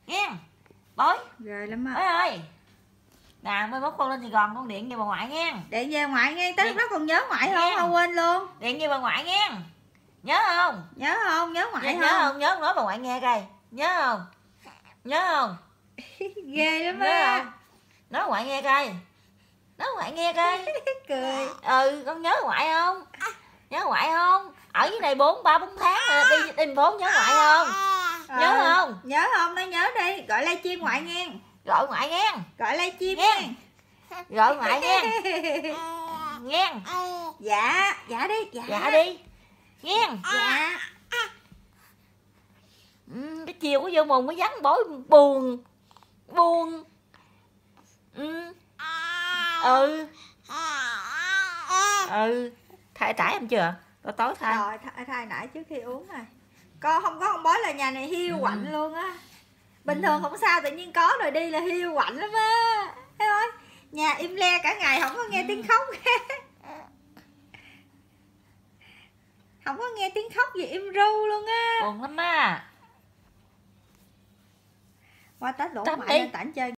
nghe bối Ghê lắm á. bối ơi nè mai mốt con lên Sài Gòn con điện về bà ngoại nghe. Điện về ngoại nghe, tới lúc đó còn nhớ ngoại Nghe. không? Không quên luôn. Điện về bà ngoại nghe, nhớ không? Nhớ không? Nhớ ngoại Nhớ không? Nhớ nói bà ngoại nghe coi, nhớ không? Nhớ không? Ghê lắm Nhớ á. không? Nói ngoại nghe coi, nói ngoại nghe coi. Cười. Con nhớ ngoại không? Nhớ ngoại không? Ở dưới này 3-4 tháng rồi, đi thành phố nhớ ngoại không? Nhớ không? Nhớ không? Nói nhớ đi, gọi livestream ngoại nghe. Gọi ngoại nghe. Gọi livestream nghe. nghe. Gọi ngoại nghe. Nghe. Dạ, dạ đi, Dạ đi. Nghe. Dạ. Cái chiều có vô mùng mới vắng bối buồn. Buồn. Thay trải em chưa? Tối thay. Rồi, thay nãy trước khi uống rồi. Con không có con bói là nhà này hiu quạnh luôn á. Bình thường không sao, tự nhiên có rồi đi là hiu quạnh lắm á. Thấy không? Nhà im le cả ngày không có nghe tiếng khóc. Không có nghe tiếng khóc gì, im ru luôn á. Buồn lắm á. Qua Tết lỗ Tắm ngoại đi. lên tảnh chơi